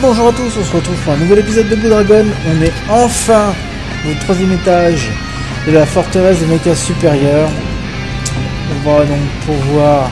Bonjour à tous, on se retrouve pour un nouvel épisode de Blue Dragon. On est enfin au troisième étage de la forteresse de Mecha Supérieur. On va donc pouvoir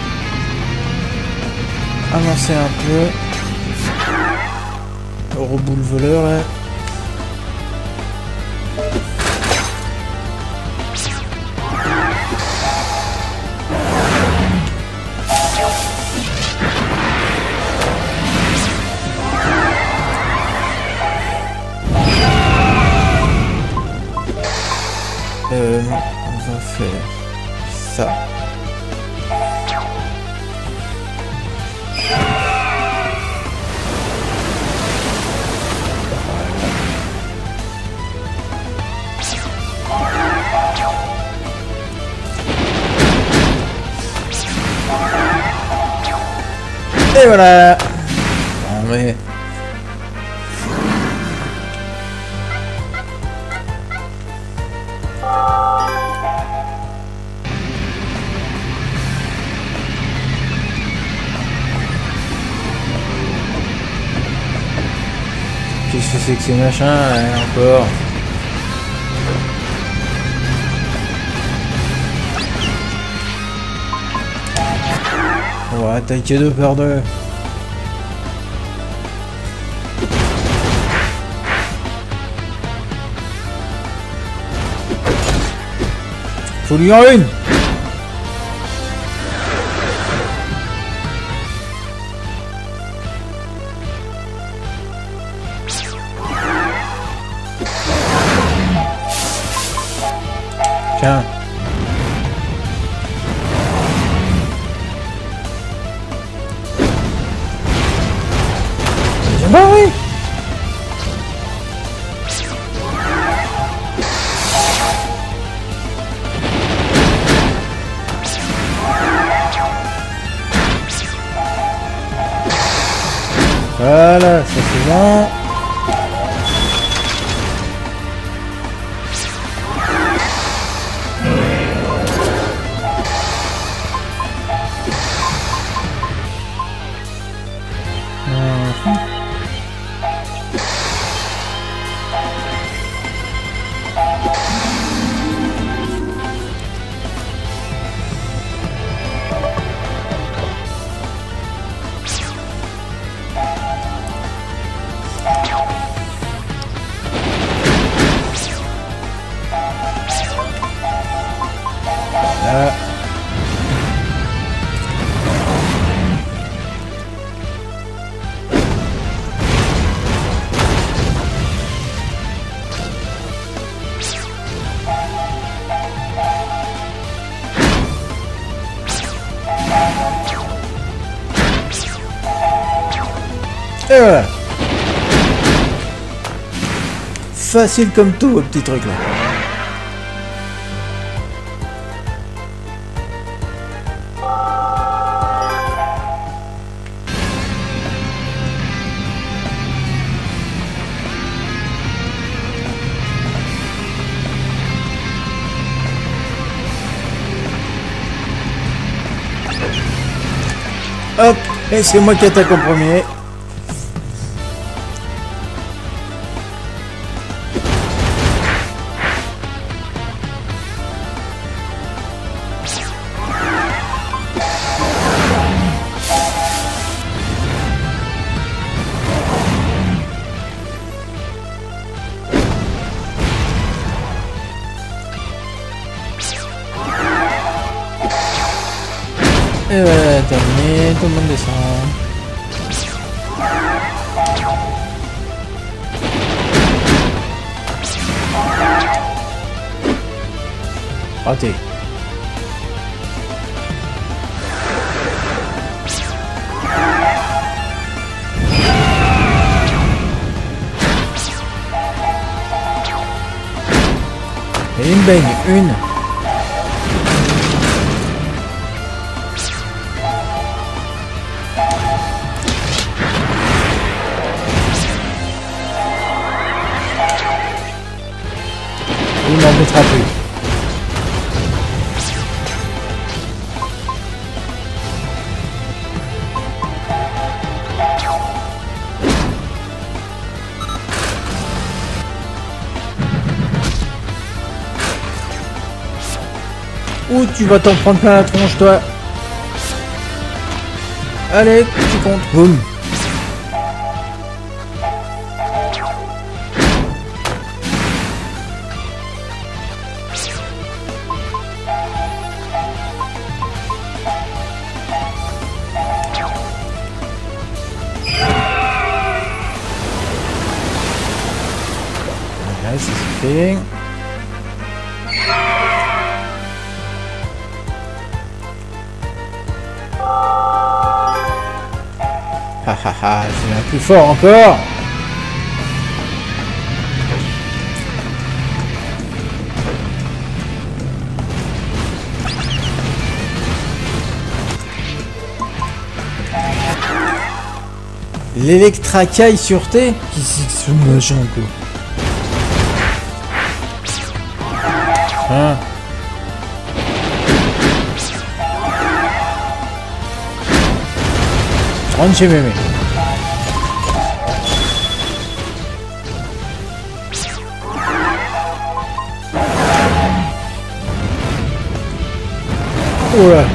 avancer un peu. Le robot le voleur là. Non, on va faire ça. Et voilà. Bon, mais... Qu'est-ce que c'est que ces machins encore? On va attaquer deux par deux. Faut lui en une. Tiens. Bah oui. Voilà, ça c'est bon. Et voilà. Facile comme tout, le petit truc là. Hop, et c'est moi qui attaque en premier. Et voilà, terminé, tout le monde descend. Raté. Et une baigne, une. Il m'embêtera plus. Ou tu vas t'en prendre plein la tronche, toi. Allez, tu comptes. Boum. Voilà, ça c'est fait. C'est un plus fort encore. L'électracaille sûreté. Qu'est-ce que c'est ce machin quoi? Hein? Rentre chez mémé. Oh là.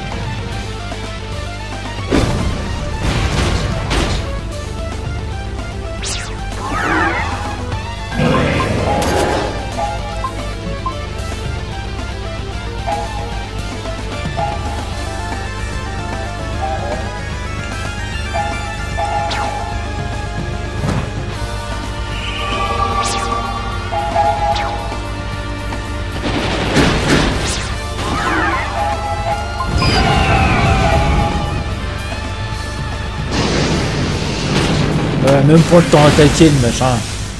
Ouais, même pas le temps d'attaquer le machin.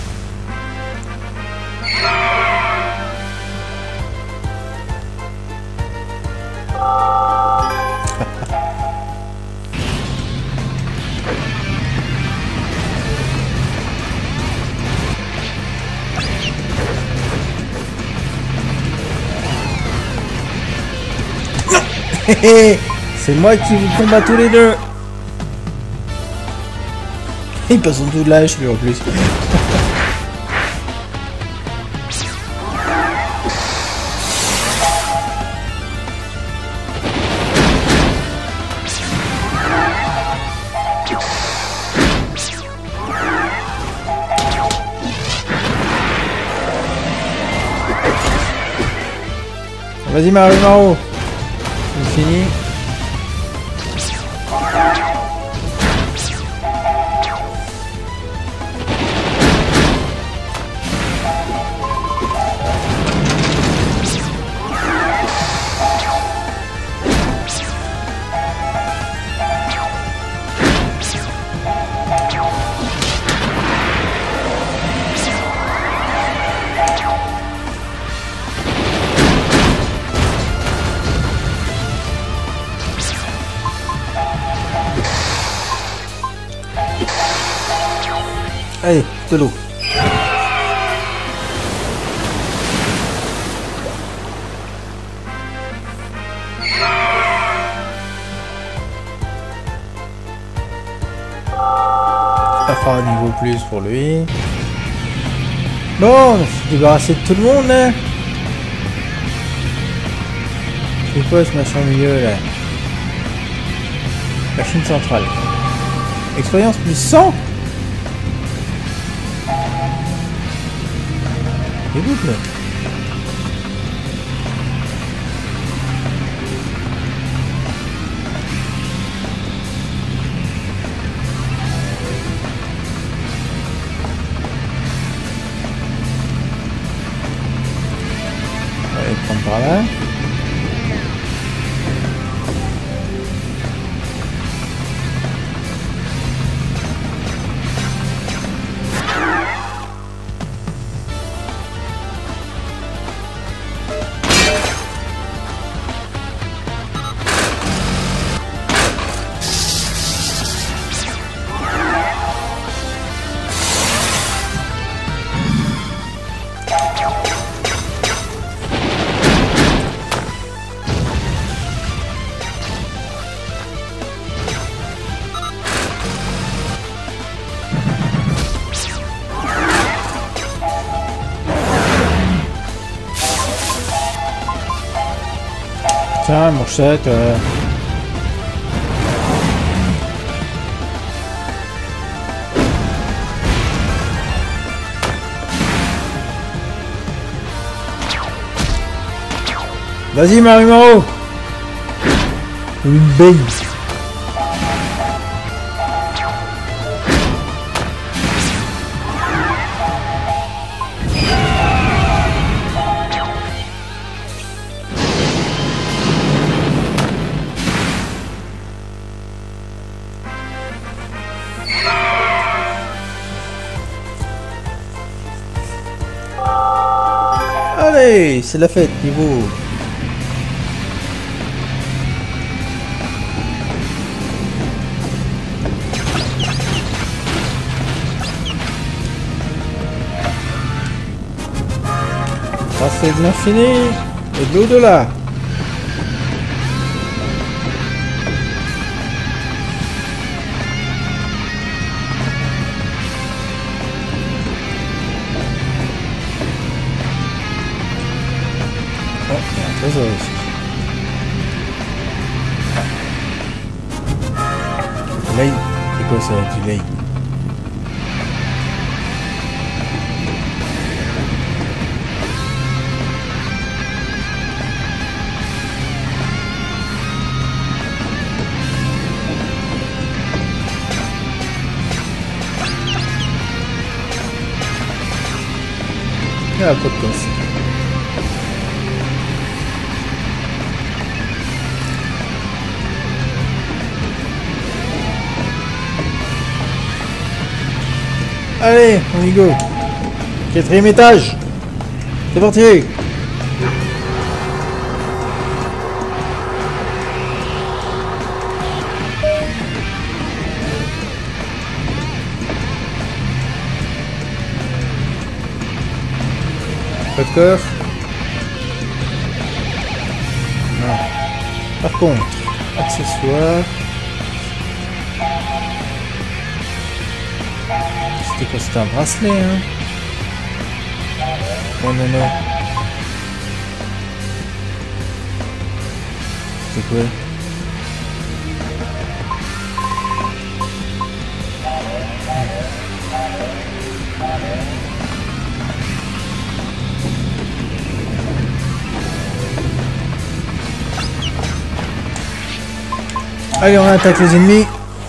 C'est moi qui vous combat tous les deux. Il passe en dessous de l'âge lui en plus. Vas-y Maro, c'est fini. Allez, de l'eau. Ça fera un niveau plus pour lui. Bon, on s'est débarrassé de tout le monde là. C'est quoi ce machin au milieu là? Machine centrale. Expérience plus 100. Les boucles. On va les prendre par là. Tiens, morchette. Vas-y, Marimaro. Une baigne. Allez, c'est la fête, niveau. C'est de l'infini et de l'au-delà. Oh, il y a un trésor aussi. Lane, c'est quoi ça, du lane? Ah, pas de cosse. Allez, on y go. 4e étage. C'est parti. Pas de coffre. Non. Par contre, accessoires. C'était quoi? C'était un bracelet, hein? Oh non, non. C'est quoi? Allez, on attaque les ennemis.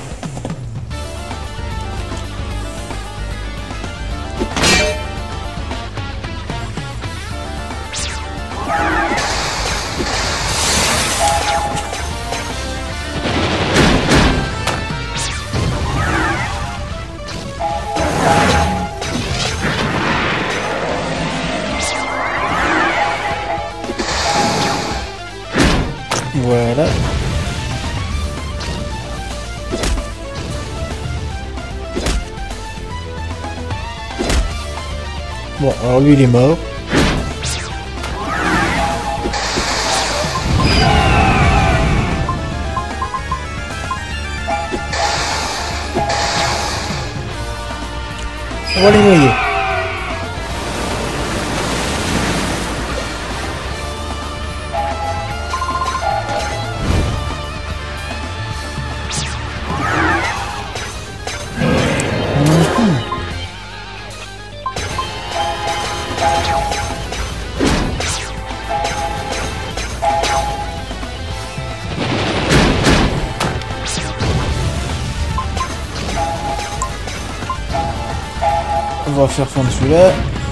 Voilà. Bon, alors lui il est mort. On va les noyer. On va faire fondre celui-là.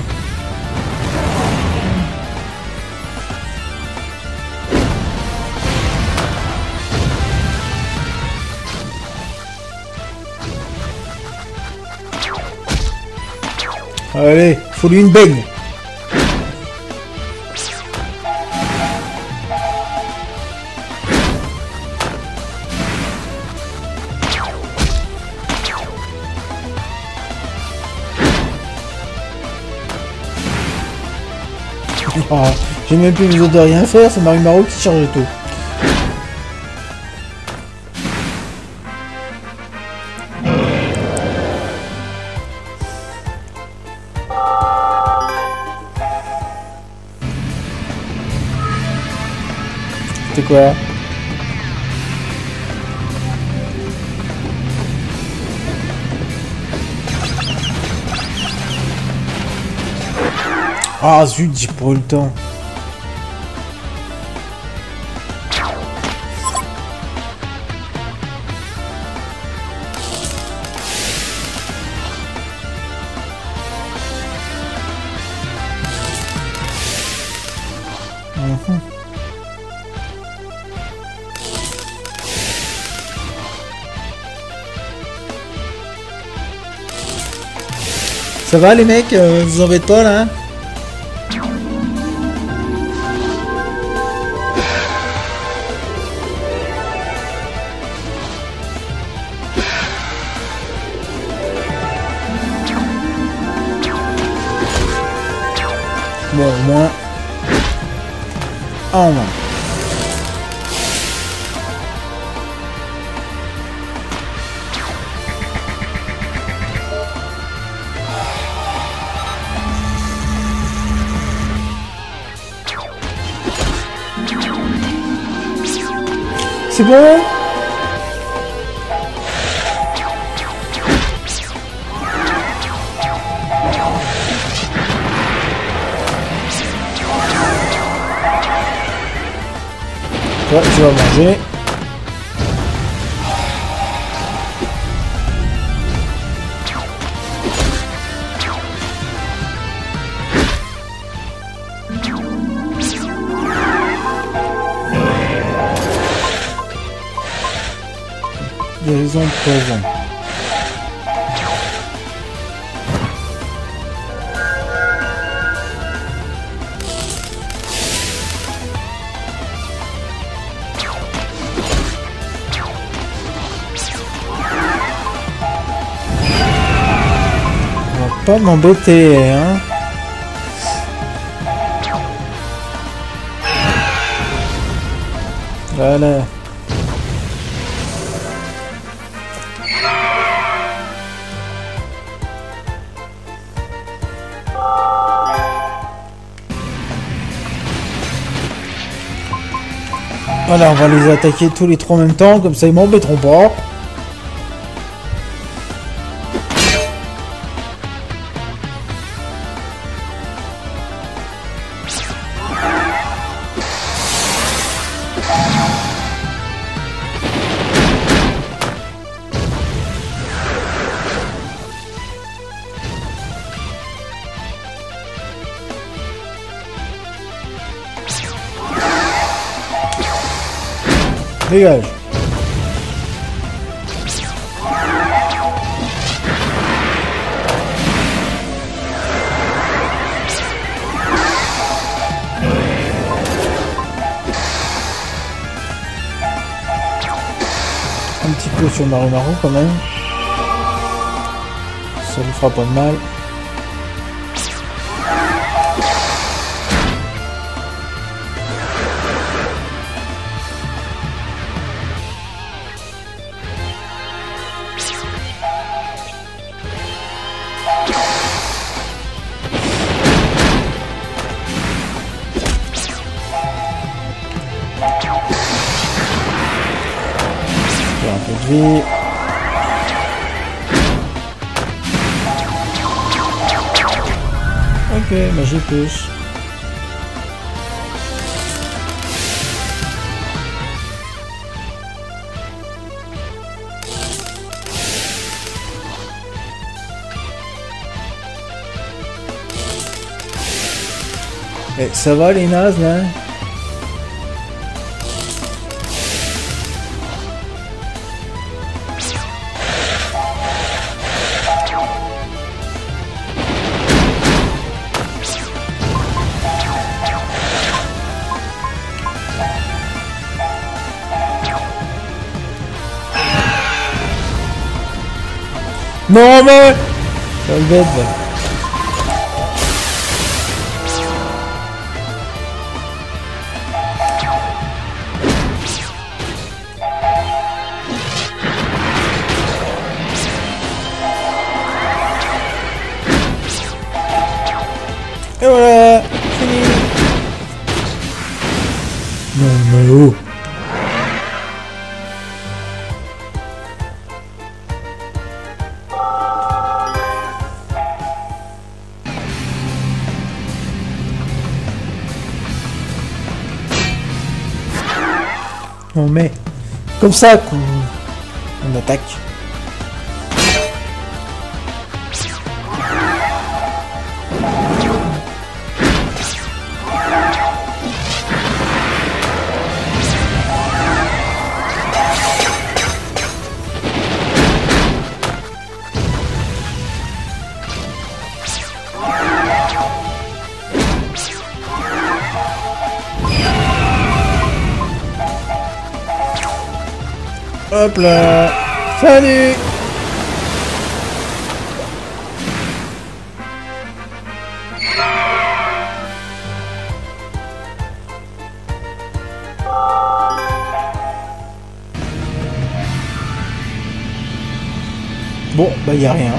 Allez, faut lui une baigne. Oh, j'ai même plus besoin de rien faire, c'est Marimaro qui charge tout. C'était quoi? Ah zut, j'ai pas eu le temps. Ça va les mecs, vous embêtez pas là? Bon, au moins... Ah, au moins. C'est bon? Toi, tu vas manger. Guérison de poison. On va pas m'embêter, hein. Voilà. Voilà, on va les attaquer tous les trois en même temps, comme ça ils m'embêteront pas. Dégage. Un petit peu sur Marumaru quand même. Ça lui fera pas de mal. Un peu de vie. Ok, magie plus. Eh, ça va les nazes là? Non mais... Ça le bête là. Et voilà, fini. Non mais oh. On met comme ça qu'on attaque. Hop là. Salut. Bon, bah y a rien.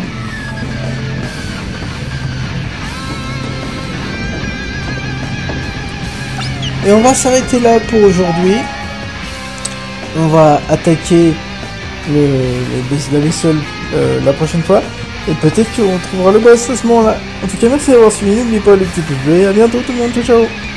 Et on va s'arrêter là pour aujourd'hui. On va attaquer la vaisselle la prochaine fois. Et peut-être qu'on trouvera le boss à ce moment-là. En tout cas, merci d'avoir suivi. N'oubliez pas le petit pouce bleu. Et à bientôt tout le monde. Ciao, ciao.